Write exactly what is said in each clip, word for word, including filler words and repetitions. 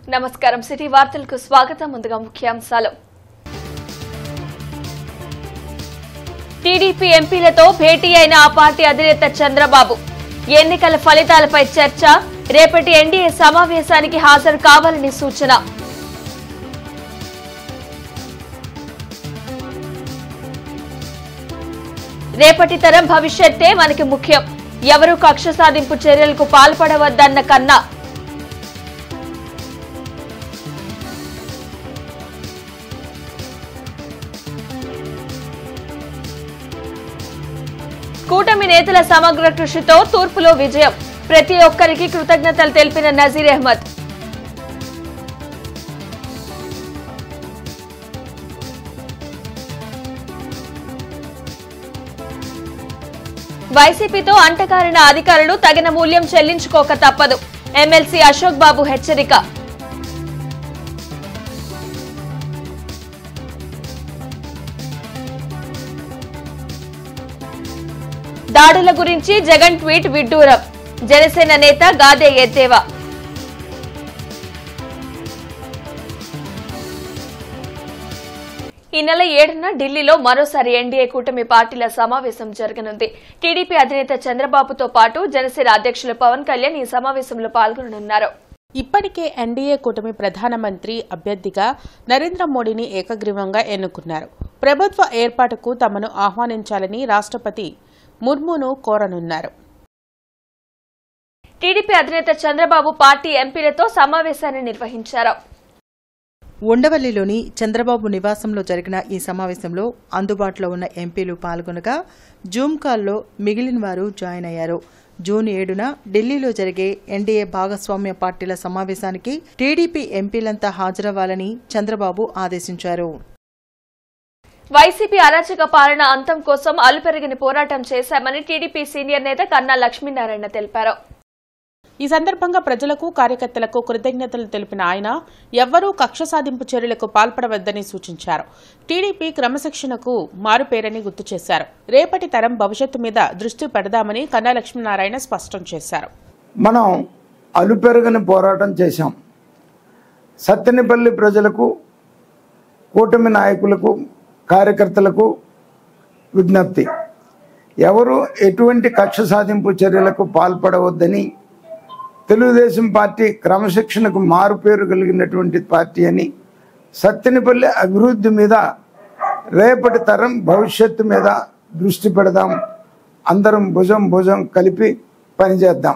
నమస్కారం సిటీ వార్తలకు స్వాగతం ముందుగా ముఖ్యాంశాలు టీడీపీ ఎంపీలతో భేటీ అయిన ఆ పార్టీ అధినేత చంద్రబాబు ఎన్నికల ఫలితాలపై చర్చ రేపటి ఎన్డీఏ సమావేశానికి హాజరు కావాలని సూచన రేపటి తరం భవిష్యత్తే మనకి ముఖ్యం ఎవరు కక్ష సాధింపు చర్యలకు పాల్పడవద్దన్న కన్నా కూటమి నేతల సమగ్ర కృషితో తూర్పులో విజయం ప్రతి ఒక్కరికి కృతజ్ఞతలు తెలిపిన నజీర్ అహ్మద్ వైసీపీతో అంటకారిన అధికారులు తగిన మూల్యం చెల్లించుకోక తప్పదు ఎమ్మెల్సీ అశోక్ బాబు హెచ్చరిక దాడుల గురించి జగన్ ట్వీట్ విడ్డూరం జనసేన నేత గాదే ఎద్దేవా ఈ నెల ఏడున ఢిల్లీలో మరోసారి ఎన్డీఏ కూటమి పార్టీల సమావేశం జరగనుంది టీడీపీ అధినేత చంద్రబాబుతో పాటు జనసేన అధ్యక్షులు పవన్ కళ్యాణ్ ఈ సమావేశంలో పాల్గొననున్నారు ఇప్పటికే ఎన్డీఏ కూటమి ప్రధానమంత్రి అభ్యర్థిగా నరేంద్ర మోడీని ఏకగ్రీవంగా ఎన్నుకున్నారు ప్రభుత్వ ఏర్పాటుకు తమను ఆహ్వానించాలని రాష్ట్రపతి ముర్మును కోరనున్నారు టీడీపీ అధినేత చంద్రబాబు పార్టీ ఎంపీలతో సమావేశాన్ని నిర్వహించారు ఉండవల్లిలోని చంద్రబాబు నివాసంలో జరిగిన ఈ సమావేశంలో అందుబాటులో ఉన్న ఎంపీలు పాల్గొనగా జూమ్ కాల్లో మిగిలిన వారు జాయిన్ అయ్యారు జూన్ ఏడున ఢిల్లీలో జరిగే ఎన్డీఏ భాగస్వామ్య పార్టీల సమావేశానికి టీడీపీ ఎంపీలంతా హాజరవ్వాలని చంద్రబాబు ఆదేశించారు వైసీపీ అరాచక పాలన అంతం కోసం అలుపెరిగిన పోరాటం చేశామని టీడీపీ సీనియర్ నేత కన్నా లక్ష్మీనారాయణ తెలిపారు ఈ సందర్భంగా ప్రజలకు కార్యకర్తలకు కృతజ్ఞతలు తెలిపిన ఆయన ఎవ్వరూ కక్ష సాధింపు చర్యలకు పాల్పడవద్దని సూచించారు టీడీపీ క్రమశిక్షణకు మారుపేరని గుర్తు చేశారు రేపటి తరం భవిష్యత్తు మీద దృష్టి పెడదామని కన్నా లక్ష్మీనారాయణ స్పష్టం చేశారు మనం అలుపెరగని పోరాటం చేశాం సత్తెనపల్లి ప్రజలకు కూటమి నాయకులకు కార్యకర్తలకు విజ్ఞప్తి ఎవరు ఎటువంటి కక్ష సాధింపు చర్యలకు పాల్పడవద్దని తెలుగుదేశం పార్టీ క్రమశిక్షణకు మారుపేరు కలిగినటువంటి పార్టీ అని సత్తెనపల్లి అభివృద్ధి మీద రేపటి తరం భవిష్యత్తు మీద దృష్టి పెడదాం అందరం భుజం భుజం కలిపి పనిచేద్దాం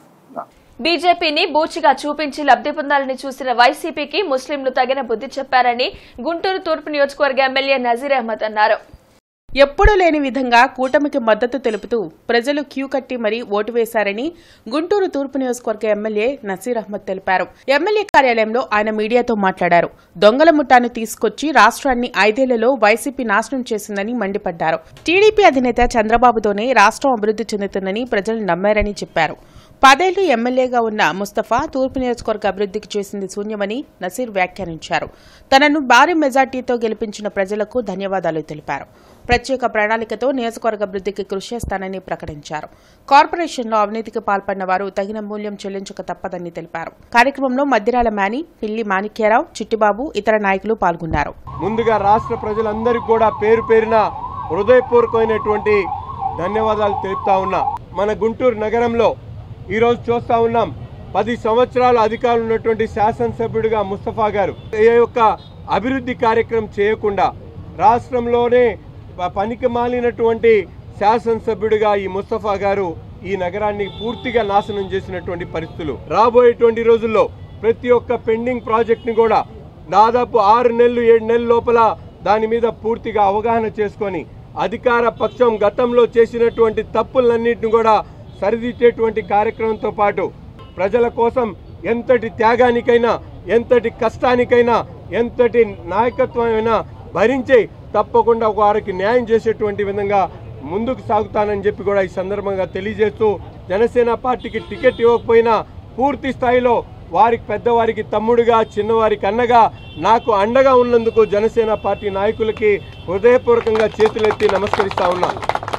బీజేపీని బూచిగా చూపించి లబ్ధి పొందాలని చూసిన వైసీపీకి ముస్లింలు తగిన బుద్ధి చెప్పారని గుంటూరు తూర్పు నియోజకవర్గ ఎమ్మెల్యే నజీర్ అహ్మద్ అన్నారు ఎప్పుడూ లేని విధంగా కూటమికి మద్దతు తెలుపుతూ ప్రజలు క్యూ కట్టి మరీ ఓటు వేశారని గుంటూరు తూర్పు నియోజకవర్గ ఎమ్మెల్యే నసీర్ అహ్మద్ తెలిపారు ఎమ్మెల్యే కార్యాలయంలో ఆయన మీడియాతో మాట్లాడారు దొంగల ముఠాను తీసుకొచ్చి రాష్ట్రాన్ని ఐదేళ్లలో వైసీపీ నాశనం చేసిందని మండిపడ్డారు టీడీపీ అధినేత చంద్రబాబుతోనే రాష్ట్రం అభివృద్ధి చెందుతుందని ప్రజలు నమ్మారని చెప్పారు పదేళ్లు ఎమ్మెల్యేగా ఉన్న ముస్తఫా తూర్పు నియోజకవర్గ అభివృద్ధికి చేసింది శూన్యమని నసీర్ వ్యాఖ్యానించారు తనను భారీ మెజార్టీతో గెలిపించిన ప్రజలకు ధన్యవాదాలు తెలిపారు ప్రత్యేక ప్రణాళికతో నియోజకవర్గ అభివృద్ధికి కృషి చేస్తానని ప్రకటించారు కార్పొరేషన్లో అవినీతికి పాల్పడిన వారు తగిన మూల్యం చెల్లించక తప్పదని తెలిపారు కార్యక్రమంలో మద్దిరాల మేని పిల్లి మాణిక్యారావు చిట్టిబాబు ఇతర నాయకులు పాల్గొన్నారు ముందుగా రాష్ట్ర ప్రజలందరికీ కూడా పేరు పేరున హృదయపూర్వకమైనటువంటి ధన్యవాదాలు తెలుపుతా ఉన్నా మన గుంటూరు నగరంలో ఈరోజు చూస్తా ఉన్నాం పది సంవత్సరాల అధికారులు ఉన్నటువంటి శాసనసభ్యుడిగా ముస్తఫా గారు ఏ యొక్క అభివృద్ధి కార్యక్రమం చేయకుండా రాష్ట్రంలోనే పనికి మాలినటువంటి శాసనసభ్యుడిగా ఈ ముస్తఫా గారు ఈ నగరాన్ని పూర్తిగా నాశనం చేసినటువంటి పరిస్థితులు రాబోయేటువంటి రోజుల్లో ప్రతి ఒక్క పెండింగ్ ప్రాజెక్ట్ని కూడా దాదాపు ఆరు నెలలు ఏడు నెలల లోపల దాని మీద పూర్తిగా అవగాహన చేసుకొని అధికార పక్షం గతంలో చేసినటువంటి తప్పులన్నింటిని కూడా సరిదిద్దేటువంటి కార్యక్రమంతో పాటు ప్రజల కోసం ఎంతటి త్యాగానికైనా ఎంతటి కష్టానికైనా ఎంతటి నాయకత్వమైనా భరించి తప్పకుండా వారికి న్యాయం చేసేటువంటి విధంగా ముందుకు సాగుతానని చెప్పి కూడా ఈ సందర్భంగా తెలియజేస్తూ జనసేన పార్టీకి టికెట్ ఇవ్వకపోయినా పూర్తి స్థాయిలో వారికి పెద్దవారికి తమ్ముడిగా చిన్నవారికి అన్నగా నాకు అండగా ఉన్నందుకు జనసేన పార్టీ నాయకులకి హృదయపూర్వకంగా చేతులెత్తి నమస్కరిస్తా ఉన్నా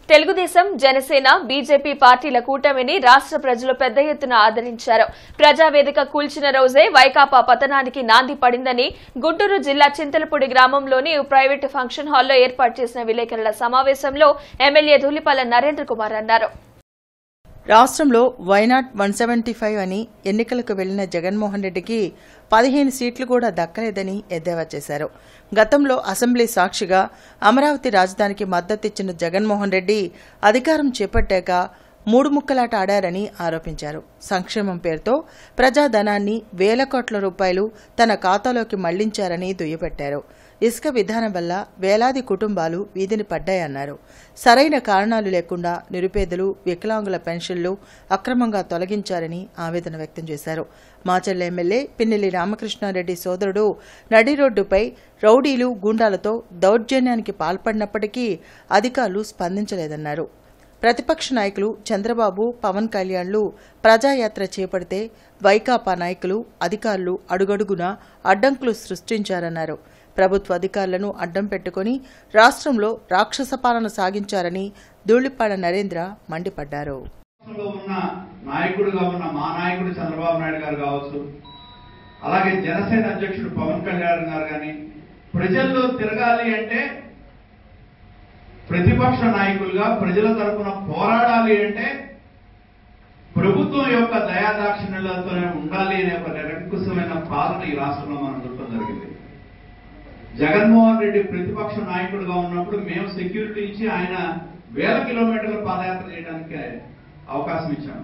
తెలుగుదేశం, జనసేన, బీజేపీ పార్టీల కూటమిని రాష్ట్ర ప్రజలు పెద్ద ఎత్తున ఆదరించారు. ప్రజావేదిక కూల్చిన రోజే వైకాపా పతనానికి నాంది పడిందని గుంటూరు జిల్లా చింతలపూడి గ్రామంలోని ప్రైవేటు ఫంక్షన్ హాల్లో ఏర్పాటు చేసిన విలేకరుల సమావేశంలో ఎమ్మెల్యే ధూళిపాల నరేంద్ర కుమార్ అన్నారు. రాష్ట్రంలో వైనాట్ వన్ సెవెంటీ ఫైవ్ అని ఎన్నికలకు వెళ్లిన జగన్మోహన్ రెడ్డికి పదిహేను సీట్లు కూడా దక్కలేదని ఎద్దేవా చేశారు. గతంలో అసెంబ్లీ సాక్షిగా అమరావతి రాజధానికి మద్దతిచ్చిన జగన్మోహన్ రెడ్డి అధికారం చేపట్టాక మూడు ముక్కలాట ఆడారని ఆరోపించారు. సంక్షేమం పేరుతో ప్రజాధనాన్ని వేల కోట్ల రూపాయలు తన ఖాతాలోకి మళ్లించారని దుయ్యబట్టారు. ఇసుక విధానం వల్ల వేలాది కుటుంబాలు వీధిని పడ్డాయన్నారు. సరైన కారణాలు లేకుండా నిరుపేదలు, వికలాంగుల పెన్షన్లు అక్రమంగా తొలగించారని ఆవేదన వ్యక్తం చేశారు. మాచర్ల ఎమ్మెల్యే పిన్నెల్లి రామకృష్ణారెడ్డి సోదరుడు నడి రోడ్డుపై రౌడీలు, గూండాలతో దౌర్జన్యానికి పాల్పడినప్పటికీ అధికారులు స్పందించలేదన్నారు. ప్రతిపక్ష నాయకులు చంద్రబాబు, పవన్ కళ్యాణ్లు ప్రజాయాత్ర చేపడితే వైకాపా నాయకులు, అధికారులు అడుగడుగునా అడ్డంకులు సృష్టించారన్నారు. ప్రభుత్వ అధికారులను అడ్డం పెట్టుకుని రాష్ట్రంలో రాక్షస పాలన సాగించారని ధూళిపాడ నరేంద్ర మండిపడ్డారు. నాయకుడుగా ఉన్న మా నాయకుడు చంద్రబాబు నాయుడు గారు కావచ్చు, అలాగే జనసేన అధ్యక్షుడు పవన్ కళ్యాణ్ గారు కానీ ప్రజల్లో తిరగాలి అంటే, ప్రతిపక్ష నాయకులుగా ప్రజల తరఫున పోరాడాలి అంటే ప్రభుత్వం యొక్క దయాదాక్షిణ్యాలతోనే ఉండాలి అనే ఒక నిరంకుశమైన పాలన ఈ రాష్ట్రంలో మనం చూడటం జరిగింది. జగన్మోహన్ రెడ్డి ప్రతిపక్ష నాయకుడిగా ఉన్నప్పుడు మేము సెక్యూరిటీ ఇచ్చి ఆయన వేల కిలోమీటర్ల పాదయాత్ర చేయడానికి అవకాశం ఇచ్చాం.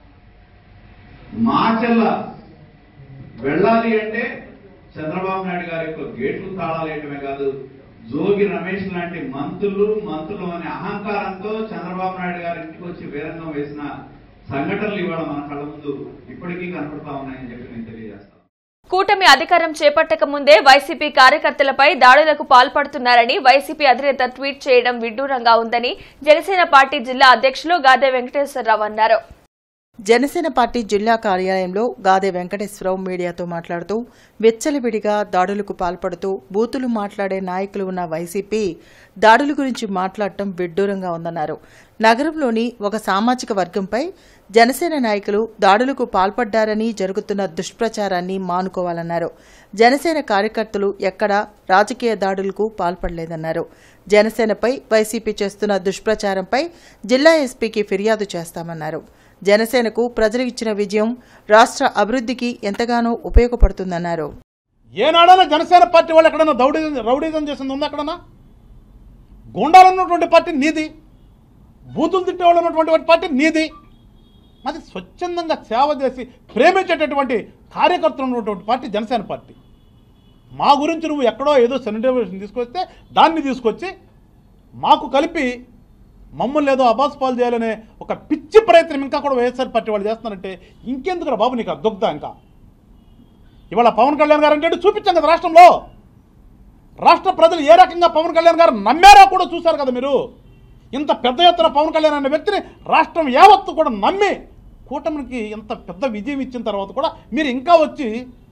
మాచెల్ల వెళ్ళాలి అంటే చంద్రబాబు నాయుడు గారి యొక్క గేట్లు తాళాలు వేయటమే కాదు, జోగి రమేష్ లాంటి మంత్రులు మంత్రులు అనే అహంకారంతో చంద్రబాబు నాయుడు గారి ఇంటికి వచ్చి వీరంగం వేసిన సంఘటనలు ఇవాళ మన కళ్ళ ముందు ఇప్పటికీ కనపడతా ఉన్నాయని చెప్పి నేను తెలియజేస్తాను. కూటమి అధికారం చేపట్టక ముందే వైసీపీ కార్యకర్తలపై దాడులకు పాల్పడుతున్నారని వైసీపీ అధినేత ట్వీట్ చేయడం విడ్డూరంగా ఉందని జనసేన పార్టీ జిల్లా అధ్యక్షులు గాదే వెంకటేశ్వరరావు అన్నారు. జనసేన పార్టీ జిల్లా కార్యాలయంలో గాదే వెంకటేశ్వరరావు మీడియాతో మాట్లాడుతూ వెచ్చలివిడిగా దాడులకు పాల్పడుతూ బూతులు మాట్లాడే నాయకులు ఉన్న వైసీపీ దాడుల గురించి మాట్లాడటం విడ్డూరంగా ఉందన్నారు. నగరంలోని ఒక సామాజిక వర్గంపై జనసేన నాయకులు దాడులకు పాల్పడ్డారని జరుగుతున్న దుష్ప్రచారాన్ని మానుకోవాలన్నారు. జనసేన కార్యకర్తలు ఎక్కడా రాజకీయ దాడులకు పాల్పడలేదన్నారు. జనసేనపై వైసీపీ చేస్తున్న దుష్ప్రచారంపై జిల్లా ఎస్పీకి ఫిర్యాదు చేస్తామన్నారు. జనసేనకు ప్రజలు ఇచ్చిన విజయం రాష్ట్ర అభివృద్ధికి ఎంతగానో ఉపయోగపడుతుందన్నారు. ఏనాడైనా జనసేన పార్టీ వాళ్ళు ఎక్కడన్నా రౌడీజం రౌడీజం చేసింది ఉందా? ఎక్కడన్నా గుండాలు ఉన్నటువంటి పార్టీ నీది, బూతులు తిట్టేవాళ్ళు ఉన్నటువంటి పార్టీ నీది. అది స్వచ్ఛందంగా సేవ చేసి ప్రేమించేటటువంటి కార్యకర్తలు ఉన్నటువంటి పార్టీ జనసేన పార్టీ. మా గురించి నువ్వు ఎక్కడో ఏదో సెనిటైజేషన్ తీసుకొస్తే దాన్ని తీసుకొచ్చి మాకు కలిపి మమ్మల్ని ఏదో అబాస్పాలు చేయాలనే ఒక పిచ్చి ప్రయత్నం ఇంకా కూడా వైఎస్ఆర్ పార్టీ వాళ్ళు చేస్తున్నారంటే ఇంకెందుకు బాబు నీకు దుగ్ధ? ఇంకా ఇవాళ పవన్ కళ్యాణ్ గారు అంటే చూపించాం కదా రాష్ట్రంలో. రాష్ట్ర ప్రజలు ఏ రకంగా పవన్ కళ్యాణ్ గారు నమ్మారో కూడా చూశారు కదా మీరు. ఇంత పెద్ద ఎత్తున పవన్ కళ్యాణ్ అనే వ్యక్తిని రాష్ట్రం యావత్తు కూడా నమ్మి కూటమికి ఇంత పెద్ద విజయం ఇచ్చిన తర్వాత కూడా మీరు ఇంకా వచ్చి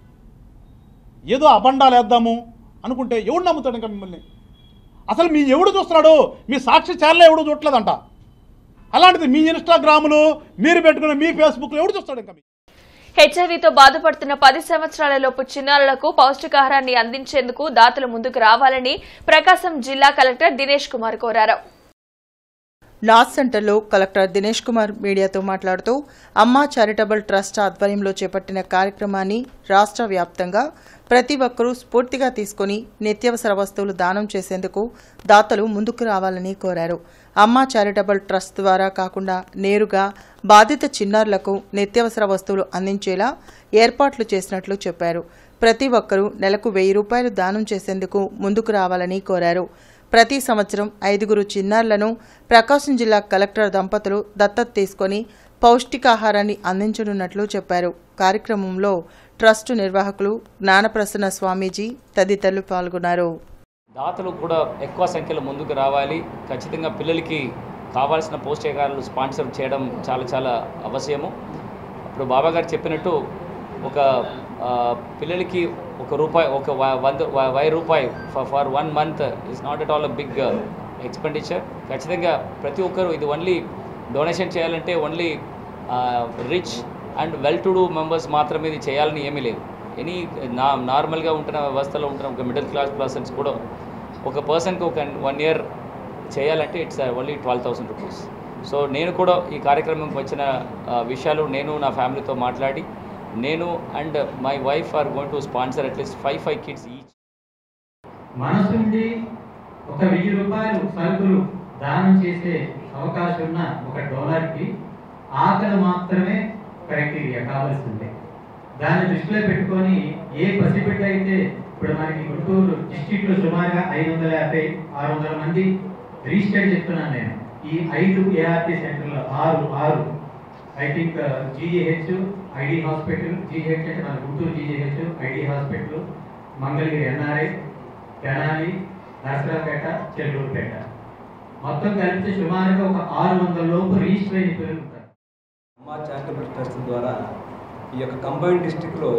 ఏదో అబండాలు వేద్దాము అనుకుంటే ఎవడు నమ్ముతాడు ఇంకా మిమ్మల్ని? అసలు మీ ఎవడు చూస్తున్నాడు? మీ సాక్షి ఛానల్ ఎవడు చూడలేదంట. అలాంటిది మీ ఇన్స్టాగ్రాములు మీరు పెట్టుకునే మీ ఫేస్బుక్లో ఎవడు చూస్తాడు ఇంకా? హెచ్ఐవీతో బాధపడుతున్న పది సంవత్సరాలలోపు చిన్నారులకు పౌష్టికాహారాన్ని అందించేందుకు దాతలు ముందుకు రావాలని ప్రకాశం జిల్లా కలెక్టర్ దినేష్ కుమార్ కోరారు. నాథ్ సెంటర్లో కలెక్టర్ దినేష్ కుమార్ మీడియాతో మాట్లాడుతూ అమ్మా చారిటబుల్ ట్రస్ట్ ఆధ్వర్యంలో చేపట్టిన కార్యక్రమాన్ని రాష్ట్ర వ్యాప్తంగా ప్రతి ఒక్కరూ స్ఫూర్తిగా తీసుకుని నిత్యావసర వస్తువులు దానం చేసేందుకు దాతలు ముందుకు రావాలని కోరారు. అమ్మా చారిటబుల్ ట్రస్ట్ ద్వారా కాకుండా నేరుగా బాధిత చిన్నారులకు నిత్యావసర వస్తువులు అందించేలా ఏర్పాట్లు చేసినట్లు చెప్పారు. ప్రతి ఒక్కరూ నెలకు వెయ్యి రూపాయలు దానం చేసేందుకు ముందుకు రావాలని కోరారు. ప్రతి సంవత్సరం ఐదుగురు చిన్నారులను ప్రకాశం జిల్లా కలెక్టర్ దంపతులు దత్తత తీసుకుని పౌష్టికాహారాన్ని అందించనున్నట్లు చెప్పారు. కార్యక్రమంలో ట్రస్టు నిర్వాహకులు జ్ఞానప్రసన్న స్వామీజీ తదితరులు పాల్గొన్నారు. దాతలు కూడా ఎక్కువ సంఖ్యలో ముందుకు రావాలి. ఖచ్చితంగా పిల్లలకి కావాల్సిన పౌష్టికాహారాలు స్పాన్సర్ చేయడం చాలా చాలా అవశ్యము. ఇప్పుడు బాబా గారు చెప్పినట్టు ఒక పిల్లలకి ఒక రూపాయి ఒక వంద వెయ్యి రూపాయి for one month is not at all a big expenditure. ఖచ్చితంగా ప్రతి ఒక్కరు ఇది ఓన్లీ డొనేషన్ చేయాలంటే only rich and well to do members మాత్రమే ఇది చేయాలని ఏమీ లేదు. ఎనీ నా నార్మల్గా ఉంటున్న వ్యవస్థలో ఉంటున్న ఒక మిడిల్ క్లాస్ పర్సన్స్ కూడా ఒక పర్సన్కి ఒక వన్ ఇయర్ చేయాలంటే it's only twelve thousand rupees. So నేను కూడా ఈ కార్యక్రమంకి వచ్చిన విషయాలు నేను నా ఫ్యామిలీతో మాట్లాడి నేను and my wife are going to sponsor at least five five kids each. మనసుండి ఒక వెయ్యి రూపాయలు సరుకులు దానం చేసే అవకాశం ఉన్న ఒక డోనర్కి ఆకలి మాత్రమే క్రైటీరియా కావాల్సిందే. దాన్ని దృష్టిలో పెట్టుకొని ఏ పసిబిడ్డ అయితే ఇప్పుడు మనకి గుంటూరు డిస్ట్రిక్ట్లో సుమారుగా ఐదు వందల యాభై ఆరు వందల మంది రిజిస్టర్ చెప్తున్నాను నేను. ఈ ఐదు ఏఆర్టీ సెంటర్లో ఆరు ఆరు I think GGH ID hospital, GGH అంటే మన Guntur GGH, ID hospital, Mangalagiri NRI, Tenali, Narasaraopet, Chellurupeta మొత్తం కలిపితే సుమారుగా ఒక ఆరు వందల లోపు రిజిస్టర్ అయిన పిల్లలు ఉంటారు. అమ్మా చారిటబుల్ ట్రస్ట్ ద్వారా ఈ యొక్క కంబైన్ డిస్ట్రిక్ట్లో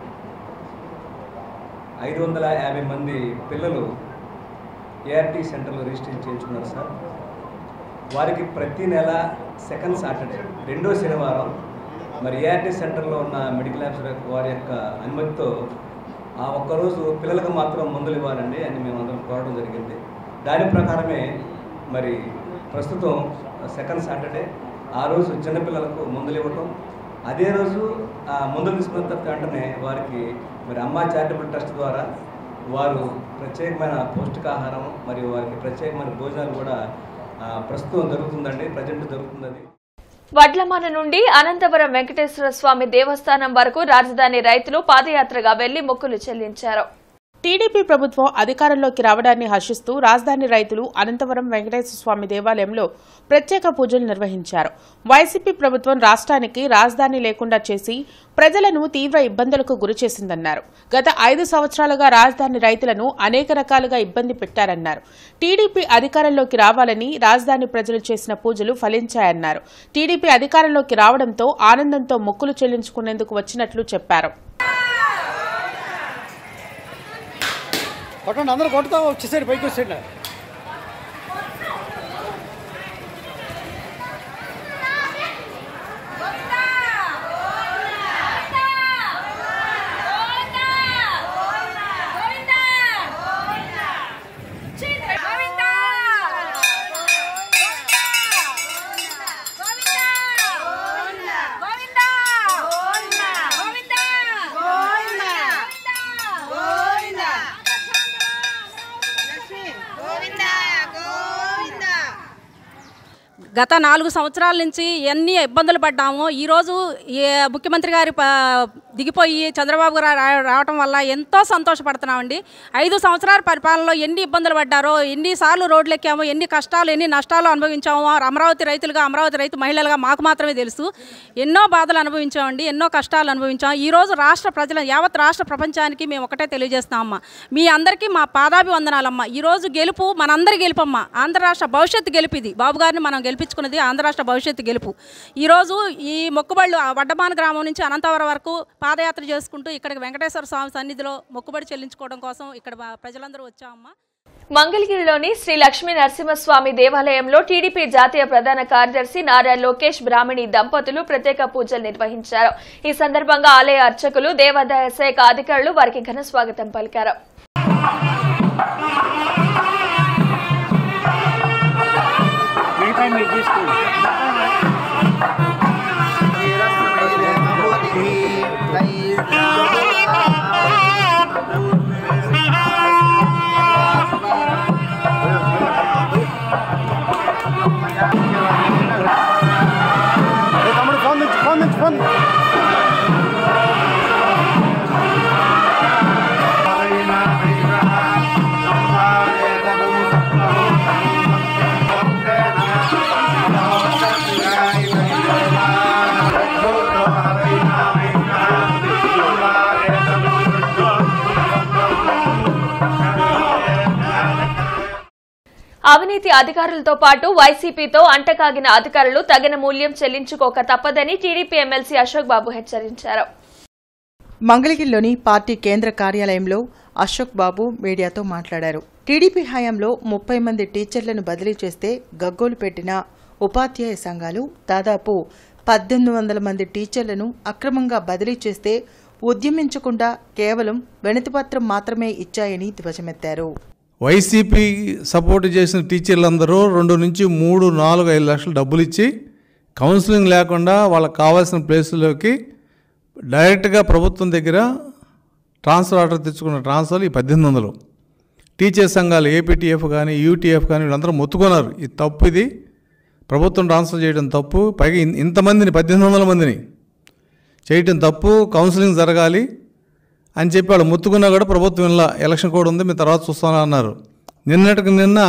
ఐదు వందల యాభై మంది పిల్లలు ఏఆర్టీ సెంటర్లో రిజిస్ట్రేషన్ చేయించుకున్నారు సార్. వారికి ప్రతి నెల సెకండ్ సాటర్డే రెండో శనివారం మరి ఏఆర్టీ సెంటర్లో ఉన్న మెడికల్ ల్యాబ్స్ వారి యొక్క అనుమతితో ఆ ఒక్కరోజు పిల్లలకు మాత్రం మందులు ఇవ్వాలండి అని మేము అందరం కోరడం జరిగింది. దాని ప్రకారమే మరి ప్రస్తుతం సెకండ్ సాటర్డే ఆ రోజు చిన్నపిల్లలకు మందులు ఇవ్వటం, అదే రోజు ఆ మందులు తీసుకున్న వెంటనే వారికి మరి అమ్మా చారిటబుల్ ట్రస్ట్ ద్వారా వారు ప్రత్యేకమైన పౌష్టికాహారం మరియు వారికి ప్రత్యేకమైన భోజనాలు కూడా ప్రస్తుతం జరుగుతుందండి, ప్రజెంట్ జరుగుతుంది. వడ్లమాన నుండి అనంతపురం వెంకటేశ్వర స్వామి దేవస్థానం వరకు రాజధాని రైతులు పాదయాత్రగా వెళ్లి మొక్కులు చెల్లించారు. టీడీపీ ప్రభుత్వం అధికారంలోకి రావడాన్ని హర్షిస్తూ రాజధాని రైతులు అనంతపురం వెంకటేశ్వర స్వామి దేవాలయంలో ప్రత్యేక పూజలు నిర్వహించారు. వైసీపీ ప్రభుత్వం రాష్ట్రానికి రాజధాని లేకుండా చేసి ప్రజలను తీవ్ర ఇబ్బందులకు గురిచేసిందన్నారు. గత ఐదు సంవత్సరాలుగా రాజధాని రైతులను అనేక రకాలుగా ఇబ్బంది పెట్టారన్నారు. టీడీపీ అధికారంలోకి రావాలని రాజధాని ప్రజలు చేసిన పూజలు ఫలించాయన్నారు. టీడీపీ అధికారంలోకి రావడంతో ఆనందంతో మొక్కులు చెల్లించుకునేందుకు వచ్చినట్లు చెప్పారు. కొట్టండి, అందరూ కొట్టుతా వచ్చేసాడు, పైకి వచ్చాడు. గత నాలుగు సంవత్సరాల నుంచి ఎన్ని ఇబ్బందులు పడ్డాము. ఈరోజు ముఖ్యమంత్రి గారి దిగిపోయి చంద్రబాబు గారు రావడం వల్ల ఎంతో సంతోషపడుతున్నామండి. ఐదు సంవత్సరాల పరిపాలనలో ఎన్ని ఇబ్బందులు పడ్డారో, ఎన్నిసార్లు రోడ్లు ఎక్కామో, ఎన్ని కష్టాలు ఎన్ని నష్టాలు అనుభవించామో అమరావతి రైతులుగా, అమరావతి రైతు మహిళలుగా మాకు మాత్రమే తెలుసు. ఎన్నో బాధలు అనుభవించామండి, ఎన్నో కష్టాలు అనుభవించాం. ఈరోజు రాష్ట్ర ప్రజల యావత్ రాష్ట్ర ప్రపంచానికి మేము ఒకటే తెలియజేస్తామమ్మా, మీ అందరికీ మా పాదాభివందనాలమ్మా. ఈరోజు గెలుపు మనందరి గెలుపమ్మా. ఆంధ్ర రాష్ట్ర భవిష్యత్తు గెలుపు ఇది. బాబు గారిని మనం గెలిపించుకున్నది ఆంధ్ర రాష్ట్ర భవిష్యత్తు గెలుపు. ఈరోజు ఈ మొక్కుబళ్ళు వడ్డమాన గ్రామం నుంచి అనంతవరం వరకు పాదయాత్ర చేసుకుంటూ ఇక్కడికి వెంకటేశ్వర స్వామి సన్నిధిలో మొక్కుబడి చెల్లించుకోవడం కోసం ఇక్కడ ప్రజలందరూ వచ్చామమ్మా. మంగళగిరిలోని శ్రీ లక్ష్మీ నరసింహస్వామి దేవాలయంలో టీడీపీ జాతీయ ప్రధాన కార్యదర్శి నారా లోకేష్ బ్రాహ్మణి దంపతులు ప్రత్యేక పూజలు నిర్వహించారు. ఈ సందర్భంగా ఆలయ అర్చకులు, దేవాదాయ శాఖ అధికారులు వారికి ఘన స్వాగతం పలికారు. అవినీతి అధికారులతో పాటు వైసీపీతో అంటకాగిన అధికారులు తగిన మూల్యం చెల్లించుకోక తప్పదని టీడీపీ ఎమ్మెల్సీ అశోక్ బాబు హెచ్చరించారు. మంగళగిరిలోని పార్టీ కేంద్ర కార్యాలయంలో అశోక్ బాబు మీడియాతో మాట్లాడారు. టీడీపీ హయాంలో ముప్పై మంది టీచర్లను బదిలీ చేస్తే గగ్గోలు పెట్టిన ఉపాధ్యాయ సంఘాలు దాదాపు పద్దెనిమిది వందల మంది టీచర్లను అక్రమంగా బదిలీ చేస్తే ఉద్యమించకుండా కేవలం వినతిపత్రం మాత్రమే ఇచ్చాయని ధ్వజమెత్తారు. వైసీపీ సపోర్ట్ చేసిన టీచర్లందరూ రెండు నుంచి మూడు నాలుగు ఐదు లక్షలు డబ్బులు ఇచ్చి కౌన్సిలింగ్ లేకుండా వాళ్ళకి కావాల్సిన ప్లేసుల్లోకి డైరెక్ట్గా ప్రభుత్వం దగ్గర ట్రాన్స్ఫర్ ఆర్డర్ తెచ్చుకున్న ట్రాన్స్ఫర్లు ఈ పద్దెనిమిది వందలు టీచర్ సంఘాలు ఏపీటీఎఫ్ కానీ యూటీఎఫ్ కానీ వీళ్ళందరూ మొత్తుకున్నారు. ఇది తప్పు, ఇది ప్రభుత్వం ట్రాన్స్ఫర్ చేయడం తప్పు, పైగా ఇంతమందిని పద్దెనిమిది వందల మందిని చేయటం తప్పు, కౌన్సిలింగ్ జరగాలి అని చెప్పి వాళ్ళు మొత్తుకున్నా కూడా ప్రభుత్వం ఇలా ఎలక్షన్ కోడ్ ఉంది మేము తర్వాత చూస్తామని అన్నారు. నిన్నటికి నిన్న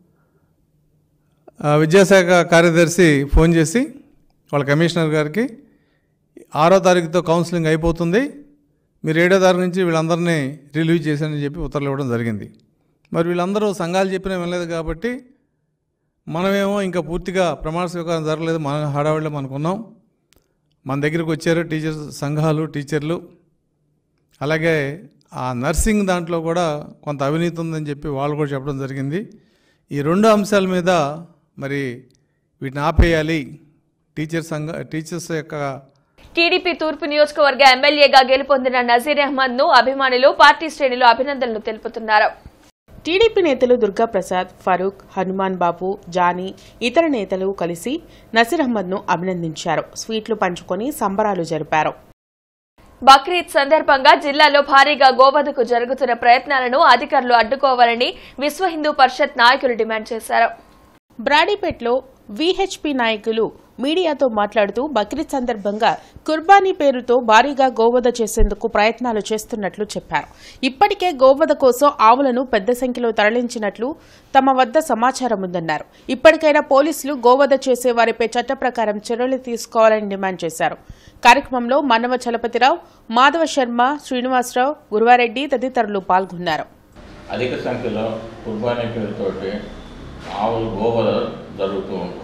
విద్యాశాఖ కార్యదర్శి ఫోన్ చేసి వాళ్ళ కమిషనర్ గారికి ఆరో తారీఖుతో కౌన్సిలింగ్ అయిపోతుంది, మీరు ఏడో తారీఖు నుంచి వీళ్ళందరినీ రిలీవ్ చేశానని చెప్పి ఉత్తర్వులు ఇవ్వడం జరిగింది. మరి వీళ్ళందరూ సంఘాలు చెప్పినా వినలేదు కాబట్టి మనమేమో ఇంకా పూర్తిగా ప్రమాణ స్వీకారం జరగలేదు, మన హడావిడిలో మనకున్నాం. మన దగ్గరికి వచ్చారు టీచర్స్ సంఘాలు, టీచర్లు. అలాగే ఆ నర్సింగ్ దాంట్లో కూడా కొంత అవినీతి ఉందని చెప్పి వాళ్ళు కూడా చెప్పడం జరిగింది. ఈ రెండు అంశాల మీద మరి వీటిని ఆపేయాలి. టీచర్ సంఘ టీచర్స్ యొక్క టీడీపీ తూర్పు నియోజకవర్గ ఎమ్మెల్యేగా గెలుపొందిన నజీర్ అహ్మద్ ను అభిమానులు, పార్టీ శ్రేణులు అభినందనలు తెలుపుతున్నారు. టీడీపీ నేతలు దుర్గాప్రసాద్, ఫరూక్, హనుమాన్ బాబు, జానీ ఇతర నేతలు కలిసి నజీర్ అహ్మద్ ను అభినందించారు. స్వీట్లు పంచుకొని సంబరాలు జరిపారు. బక్రీద్ సందర్భంగా జిల్లాలో భారీగా గోవధకు జరుగుతున్న ప్రయత్నాలను అధికారులు అడ్డుకోవాలని విశ్వ హిందూ పరిషత్ నాయకులు డిమాండ్ చేశారు. బ్రాడీపేట్లో వీహెచ్పీ నాయకులు మీడియాతో మాట్లాడుతూ బక్రీద్ సందర్భంగా కుర్బానీ పేరుతో భారీగా గోవధ చేసేందుకు ప్రయత్నాలు చేస్తున్నట్లు చెప్పారు. ఇప్పటికే గోవధ కోసం ఆవులను పెద్ద సంఖ్యలో తరలించినట్లు తమ వద్ద సమాచారం ఉందన్నారు. ఇప్పటికైనా పోలీసులు గోవధ చేసే వారిపై చట్ట ప్రకారం చర్యలు తీసుకోవాలని డిమాండ్ చేశారు. కార్యక్రమంలో మన్నవ చలపతిరావు, మాధవ శర్మ, శ్రీనివాసరావు, గురువారెడ్డి తదితరులు పాల్గొన్నారు. అధిక సంఖ్యలో కుర్బానీ పేరుతోటి ఆవులు గోవధ జరుగుతూ ఉంటుంది.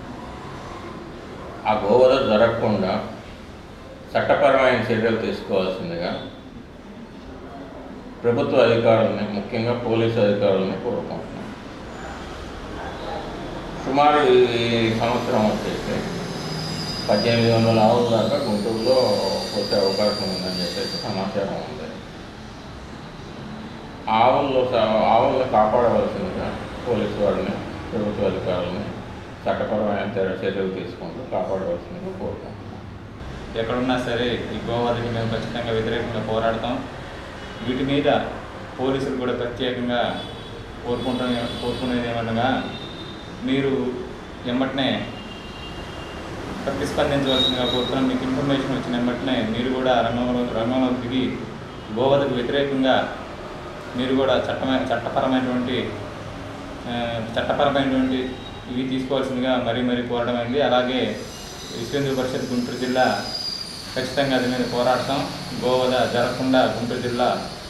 ఆ గోవధ జరగకుండా చట్టపరమైన చర్యలు తీసుకోవాల్సిందిగా ప్రభుత్వ అధికారులని, ముఖ్యంగా పోలీసు అధికారులని కోరుకుంటున్నాం. సుమారు ఈ సంవత్సరం వచ్చేసి పద్దెనిమిది వందల ఆవుల దాకా గుంటూరులో వచ్చే అవకాశం ఉందని చెప్పేసి సమాచారం ఉంది. ఆవుల్లో ఆవులను కాపాడవలసిందిగా పోలీసు వారిని, ప్రభుత్వ అధికారులని చట్టపరమైన చర్యలు తీసుకుంటూ కాపాడవలసిందిగా కోరుకుంటున్నాం. ఎక్కడున్నా సరే ఈ గోవధకి మేము ఖచ్చితంగా వ్యతిరేకంగా పోరాడతాం. వీటి మీద పోలీసులు కూడా ప్రత్యేకంగా కోరుకుంటూ కోరుకునేది ఏమనగా మీరు వెంబటనే ప్రతిస్పందించవలసిందిగా కోరుతున్నాం. మీకు ఇన్ఫర్మేషన్ వచ్చిన వెంబటనే మీరు కూడా రంగంలో రంగంలో దిగి గోవధకు వ్యతిరేకంగా మీరు కూడా చట్టమైన చట్టపరమైనటువంటి చట్టపరమైనటువంటి ఇవి తీసుకోవాల్సిందిగా మరీ మరీ కోరడం అయింది. అలాగే విశ్వ హిందూ పరిషత్ గుంటూరు జిల్లా ఖచ్చితంగా అది మీద పోరాడతాం. గోవధ జరగకుండా గుంటూరు జిల్లా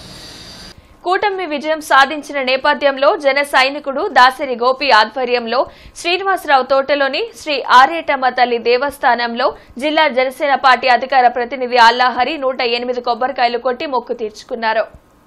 కూటమి విజయం సాధించిన నేపథ్యంలో జన సైనికుడు దాసరి గోపి ఆధ్వర్యంలో శ్రీనివాసరావు తోటలోని శ్రీ ఆరేటమ్మ తల్లి దేవస్థానంలో జిల్లా జనసేన పార్టీ అధికార ప్రతినిధి అల్లాహరి నూట ఎనిమిది కొబ్బరికాయలు కొట్టి మొక్కు తీర్చుకున్నారు.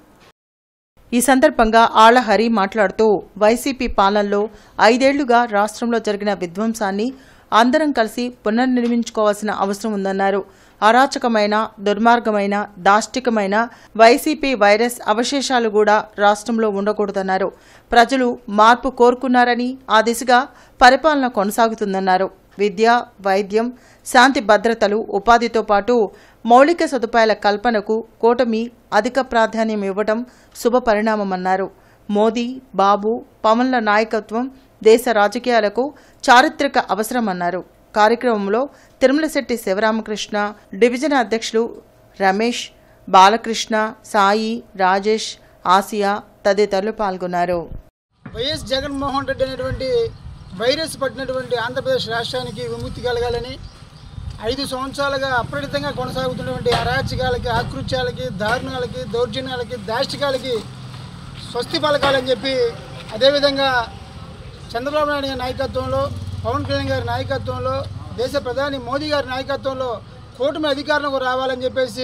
ఈ సందర్భంగా ఆళ్లహరి మాట్లాడుతూ వైసీపీ పాలనలో ఐదేళ్లుగా రాష్ట్రంలో జరిగిన విధ్వంసాన్ని అందరం కలిసి పునర్నిర్మించుకోవాల్సిన అవసరం ఉందన్నారు. అరాచకమైన, దుర్మార్గమైన, దాష్టికమైన వైసీపీ వైరస్ అవశేషాలు కూడా రాష్ట్రంలో ఉండకూడదన్నారు. ప్రజలు మార్పు కోరుకున్నారని ఆ దిశగా పరిపాలన కొనసాగుతుందన్నారు. విద్య, వైద్యం, శాంతి భద్రతలు, ఉపాధితో పాటు మౌలిక సదుపాయాల కల్పనకు కూటమి అధిక ప్రాధాన్యం ఇవ్వడం శుభ పరిణామమన్నారు. మోదీ, బాబు, పవన్ల నాయకత్వం దేశ రాజకీయాలకు చారిత్రక అవసరమన్నారు. కార్యక్రమంలో తిరుమలశెట్టి శివరామకృష్ణ, డివిజన్ అధ్యక్షులు రమేష్, బాలకృష్ణ, సాయి, రాజేష్, ఆసియా తదితరులు పాల్గొన్నారు. వైఎస్ జగన్మోహన్ రెడ్డి అనేటువంటి వైరస్ పట్టినటువంటి ఆంధ్రప్రదేశ్ రాష్ట్రానికి విముక్తి కలగాలని, ఐదు సంవత్సరాలుగా అప్రతితంగా కొనసాగుతున్నటువంటి అరాచకాలకి, ఆకృత్యాలకి, దారుణాలకి, దౌర్జన్యాలకి, దాష్టికాలకి స్వస్తి పలకాలని చెప్పి, అదేవిధంగా చంద్రబాబు నాయుడు గారి నాయకత్వంలో, పవన్ కళ్యాణ్ గారి నాయకత్వంలో, దేశ ప్రధాని మోదీ గారి నాయకత్వంలో కూటమి అధికారంలోకి రావాలని చెప్పేసి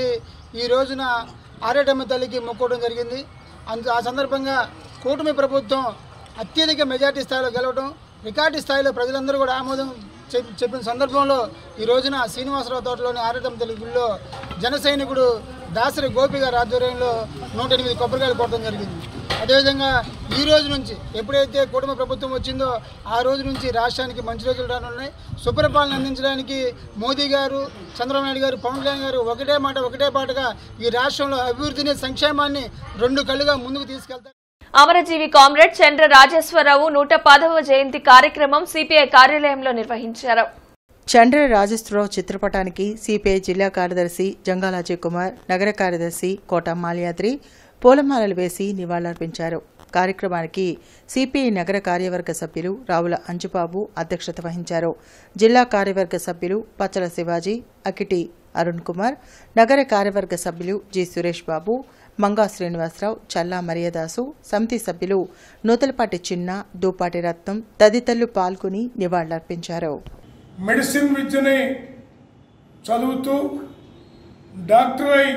ఈ రోజున ఆరేటమ్మ తల్లికి మొక్కోవడం జరిగింది. అందు ఆ సందర్భంగా కూటమి ప్రభుత్వం అత్యధిక మెజార్టీ స్థాయిలో గెలవడం, రికార్డు స్థాయిలో ప్రజలందరూ కూడా ఆమోదం చెప్పిన సందర్భంలో ఈ రోజున శ్రీనివాసరావు తోటలోని ఆరేటమ్మ తల్లి గుడిలో జన సైనికుడు దాసరి గోపి గారి ఆధ్వర్యంలో నూట ఎనిమిది కొబ్బరికాయలు కొట్టడం జరిగింది. అదేవిధంగా ఈ రోజు నుంచి ఎప్పుడైతే కూటమి ప్రభుత్వం వచ్చిందో ఆ రోజు నుంచి రాష్ట్రానికి మంచి రోజులు రానున్నాయి. సుపరిపాలన అందించడానికి మోదీ గారు, చంద్రబాబు నాయుడు గారు, పవన్ కళ్యాణ్ గారు ఒకటే మాట ఒకటే పాటగా ఈ రాష్ట్రంలో అభివృద్ధిని, సంక్షేమాన్ని రెండు కళ్ళుగా ముందుకు తీసుకెళ్తారు. అమరజీవి కామ్రేడ్ చంద్ర రాజేశ్వరరావు నూట పదవ జయంతి కార్యక్రమం సిపిఐ కార్యాలయంలో నిర్వహించారు. చంద్ర రాజేశ్వరరావు చిత్రపటానికి సిపిఐ జిల్లా కార్యదర్శి జంగాల అజయ్ కుమార్, నగర కార్యదర్శి కోట మాల్యాద్రి పూలమాలలు వేసి నివాళులర్పించారు. కార్యక్రమానికి సిపిఐ నగర కార్యవర్గ సభ్యులు రావుల అంజుబాబు అధ్యక్షత వహించారు. జిల్లా కార్యవర్గ సభ్యులు పచ్చల శివాజీ, అకిటి అరుణ్ కుమార్, నగర కార్యవర్గ సభ్యులు జి సురేష్ బాబు, మంగా శ్రీనివాసరావు, చల్లా మరియదాసు, సమితి సభ్యులు నూతలపాటి చిన్న, దూపాటి రత్నం తదితరులు పాల్గొని నివాళులర్పించారు. మెడిసిన్ విద్యని చదువుతూ డాక్టర్ అయి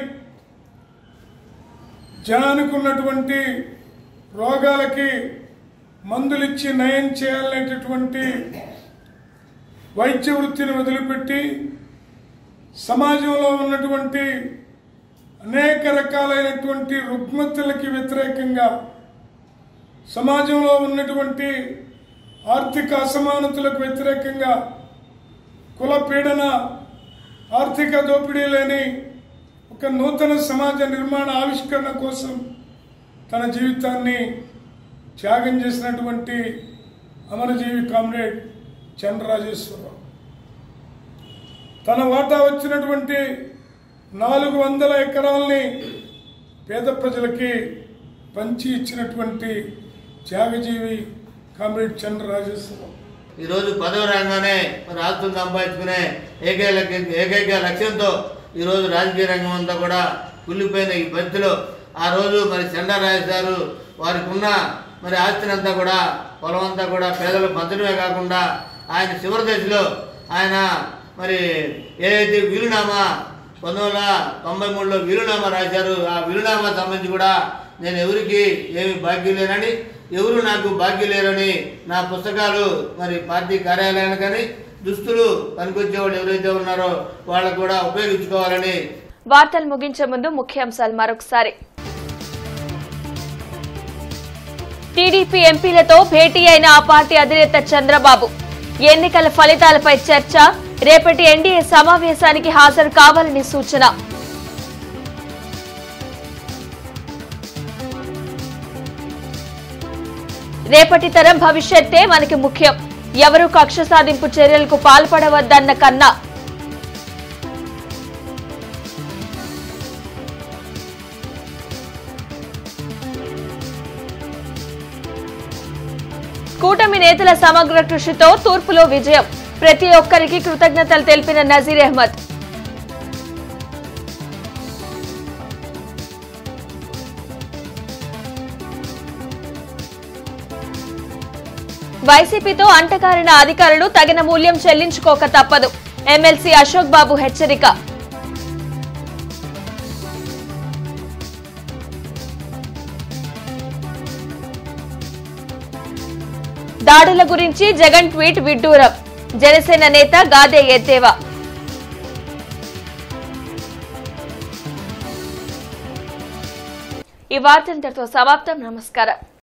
జనానికి ఉన్నటువంటి రోగాలకి మందులిచ్చి నయం చేయాలనేటటువంటి వైద్య వృత్తిని వదిలిపెట్టి సమాజంలో ఉన్నటువంటి అనేక రకాలైనటువంటి రుగ్మతలకి వ్యతిరేకంగా, సమాజంలో ఉన్నటువంటి ఆర్థిక అసమానతలకు వ్యతిరేకంగా, కుల పీడన, ఆర్థిక దోపిడీ లేని ఒక నూతన సమాజ నిర్మాణ ఆవిష్కరణ కోసం తన జీవితాన్ని త్యాగం చేసినటువంటి అమరజీవి కామ్రేడ్ చంద్ర రాజేశ్వరరావు తన వాటా వచ్చినటువంటి నాలుగు వందల ఎకరాలని పేద ప్రజలకి పంచి ఇచ్చినటువంటి త్యాగజీవి కామ్రేడ్ చంద్ర రాజేశ్వరరావు ఈరోజు పదవి రాగానే మరి ఆస్తులు సంపాదించుకునే ఏకైక ఏకైక లక్ష్యంతో ఈరోజు రాజకీయ రంగం అంతా కూడా కుళ్ళిపోయిన ఈ పరిస్థితిలో ఆ రోజు మరి చంద్ర రాజేశ్వర గారు వారికి ఉన్న మరి ఆస్తిని అంతా కూడా పొలం అంతా కూడా పేదలకు పంచడమే కాకుండా ఆయన చివరి దశలో ఆయన మరి ఏదైతే వీలునామా పంతొమ్మిది వందల తొంభై మూడులో వీలునామా రాశారు. ఆ వీలునామా సంబంధించి కూడా నేను ఎవరికి ఏమి భాగ్యం లేనని, ఎవరు నాకు భాగ్యం లేరని నా పుస్తకాలు మరి పార్టీ కార్యాలయానికి కానీ దుస్తులు పనికొచ్చేవాళ్ళు ఎవరైతే ఉన్నారో వాళ్ళకు కూడా ఉపయోగించుకోవాలని. వార్తలు ముగించే ముందు ముఖ్యాంశాలు మరొకసారి. టీడీపీ ఎంపీలతో భేటీ అయిన ఆ పార్టీ అధినేత చంద్రబాబు. ఎన్నికల ఫలితాలపై చర్చ, రేపటి ఎన్డీఏ సమావేశానికి హాజరు కావాలని సూచన. రేపటి తరం భవిష్యత్తే మనకి ముఖ్యం, ఎవరూ కక్ష సాధింపు చర్యలకు పాల్పడవద్దన్న కన్నా. కూటమి నేతల సమగ్ర కృషితో తూర్పులో విజయం, ప్రతి ఒక్కరికి కృతజ్ఞతలు తెలిపిన నజీర్ అహ్మద్. వైసీపీతో అంటకారిన అధికారులు తగిన మూల్యం చెల్లించుకోక తప్పదు, ఎమ్మెల్సీ అశోక్ బాబు హెచ్చరిక. దాడుల గురించి జగన్ ట్వీట్ విడ్డూరం, జనసేన నేత గాదే ఎద్దేవా. ఈ వార్త ఇంతటితో సమాప్తం. నమస్కారం.